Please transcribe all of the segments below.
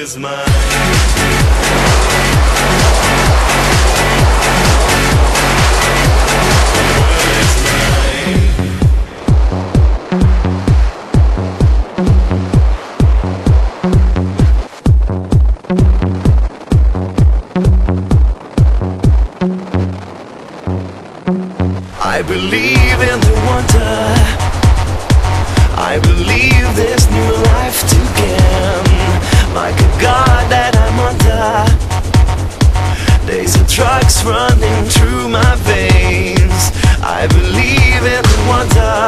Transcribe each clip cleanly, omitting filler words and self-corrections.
is mine. I believe in the wonder, I believe there's new life to gain. Like a god that I'm under, there's a drugs running through my veins. I believe in the wonder,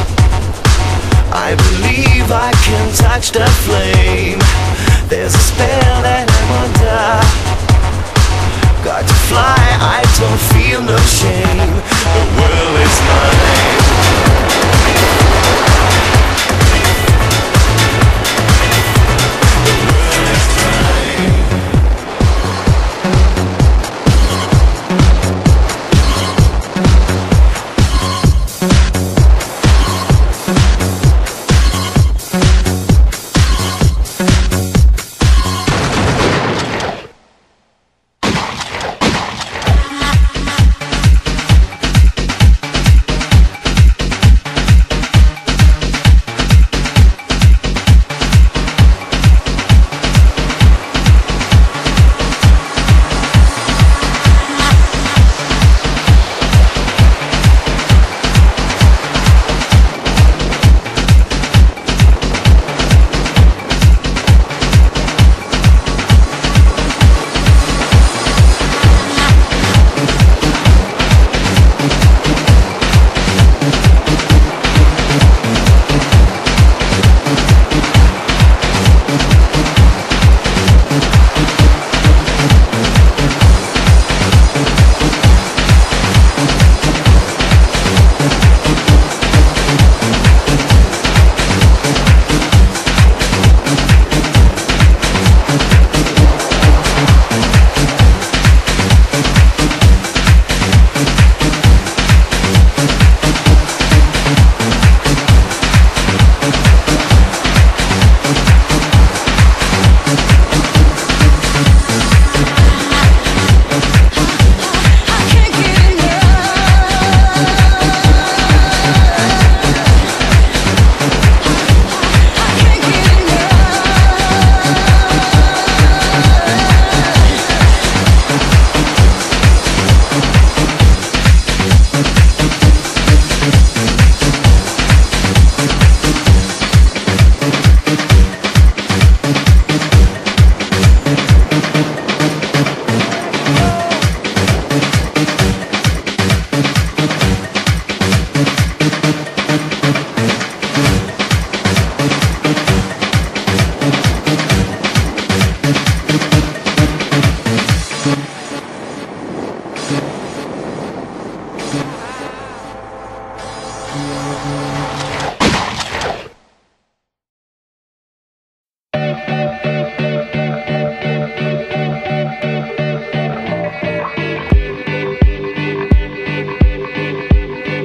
I believe I can touch the flame. There's a spell that I'm under, got to fly, I don't feel no shame. The world is mine. The world is mine.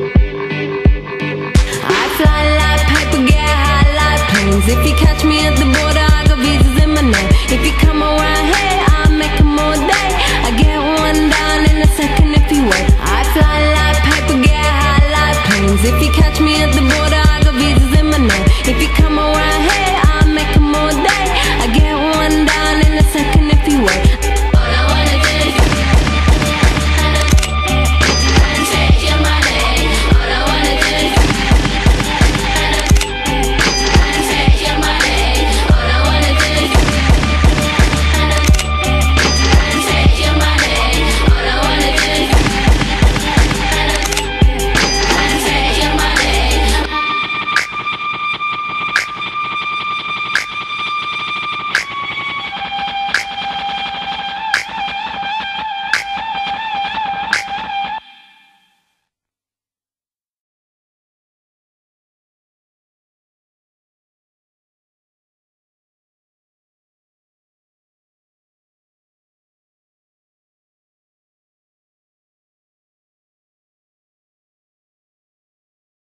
If you catch me at the